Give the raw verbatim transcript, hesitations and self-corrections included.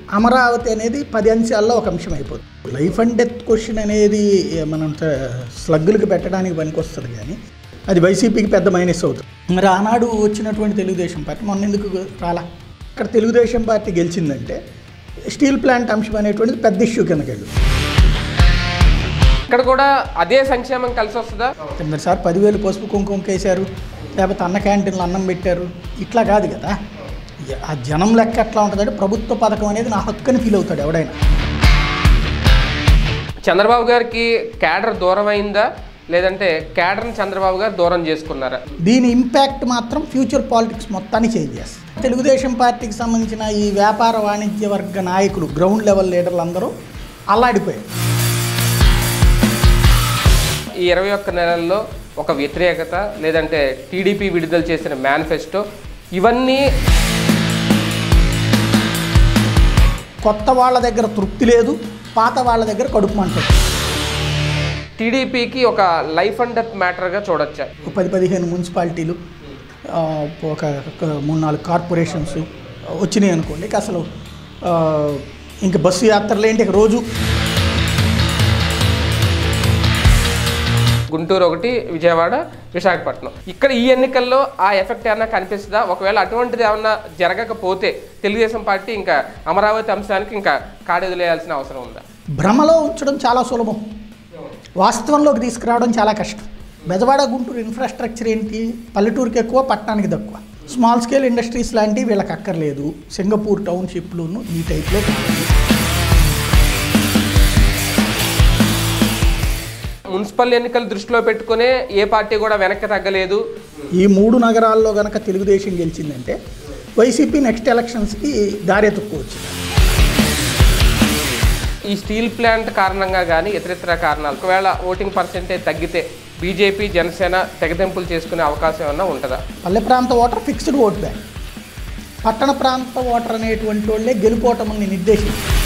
అమరావతి అనేది పది అంశాల్లో ఒక అంశం అయిపోతుంది. లైఫ్ అండ్ డెత్ క్వశ్చన్ అనేది మనం స్లగ్గులకు పెట్టడానికి పనికొస్తుంది, కానీ అది వైసీపీకి పెద్ద మైనస్ అవుతుంది. మరి ఆనాడు వచ్చినటువంటి తెలుగుదేశం పార్టీ మొన్న ఎందుకు రాలా? అక్కడ తెలుగుదేశం పార్టీ గెలిచిందంటే స్టీల్ ప్లాంట్ అంశం అనేటువంటిది పెద్ద ఇష్యూ కిందకి వెళ్ళి ఇక్కడ కూడా అదే సంక్షేమం కలిసి వస్తుందా? మరి సార్ పదివేలు పసుపు కుంకుమ కేసారు, లేకపోతే అన్న క్యాంటీన్లో అన్నం పెట్టారు, ఇట్లా కాదు కదా. ఆ జనం లెక్క ఎట్లా ఉంటుందంటే ప్రభుత్వ పథకం అనేది నా హక్కుని ఫీల్ అవుతాడు ఎవడైనా. చంద్రబాబు గారికి క్యాడర్ దూరం అయిందా, లేదంటే క్యాడర్ని చంద్రబాబు గారు దూరం చేసుకున్నారా? దీని ఇంపాక్ట్ మాత్రం ఫ్యూచర్ పాలిటిక్స్ మొత్తాన్ని చేంజ్ చేస్తారు. తెలుగుదేశం పార్టీకి సంబంధించిన ఈ వ్యాపార వాణిజ్య వర్గ నాయకులు, గ్రౌండ్ లెవెల్ లీడర్లు అందరూ అల్లాడిపోయారు. ఈ ఇరవై ఒక్క నెలల్లో ఒక వ్యతిరేకత, లేదంటే టీడీపీ విడుదల చేసిన మేనిఫెస్టో, ఇవన్నీ కొత్త వాళ్ళ దగ్గర తృప్తి లేదు, పాత వాళ్ళ దగ్గర కడుపు మంటది. టీడీపీకి ఒక లైఫ్ అండ్ డెత్ మ్యాటర్గా చూడొచ్చా? పది పదిహేను మున్సిపాలిటీలు, ఒక మూడు నాలుగు కార్పొరేషన్స్ వచ్చినాయి అనుకోండి, అసలు ఇంక బస్సు యాత్రలు ఏంటి రోజు. గుంటూరు ఒకటి, విజయవాడ, విశాఖపట్నం, ఇక్కడ ఈ ఎన్నికల్లో ఆ ఎఫెక్ట్ ఏమన్నా కనిపిస్తుందా? ఒకవేళ అటువంటిది ఏమన్నా జరగకపోతే తెలుగుదేశం పార్టీ ఇంకా అమరావతి అంశానికి ఇంకా కాడెదిలేయాల్సిన అవసరం ఉందా? భ్రమలో ఉంచడం చాలా సులభం, వాస్తవంలోకి తీసుకురావడం చాలా కష్టం. బెజవాడ గుంటూరు ఇన్ఫ్రాస్ట్రక్చర్ ఏంటి? పల్లెటూరుకి ఎక్కువ, పట్టణానికి తక్కువ. స్మాల్ స్కేల్ ఇండస్ట్రీస్ లాంటివి వీళ్ళకి అక్కర్లేదు. సింగపూర్ టౌన్షిప్లోను ఈ టైప్లో కావాలి. మున్సిపల్ ఎన్నికలు దృష్టిలో పెట్టుకునే ఏ పార్టీ కూడా వెనక్కి తగ్గలేదు. ఈ మూడు నగరాల్లో కనుక తెలుగుదేశం గెలిచిందంటే వైసీపీ నెక్స్ట్ ఎలక్షన్స్కి దారెత్తుకోవచ్చు. ఈ స్టీల్ ప్లాంట్ కారణంగా కానీ ఇతరితర కారణాలు, ఒకవేళ ఓటింగ్ పర్సెంటేజ్ తగ్గితే బీజేపీ, జనసేన తెగదెంపులు చేసుకునే అవకాశం ఏమన్నా ఉంటుందా? పల్లె ప్రాంత ఓటర్ ఫిక్స్డ్ ఓట్ బ్యాంక్, పట్టణ ప్రాంత ఓటర్ అనేటువంటి వాళ్ళే గెలుపోవటమని నిర్దేశించారు.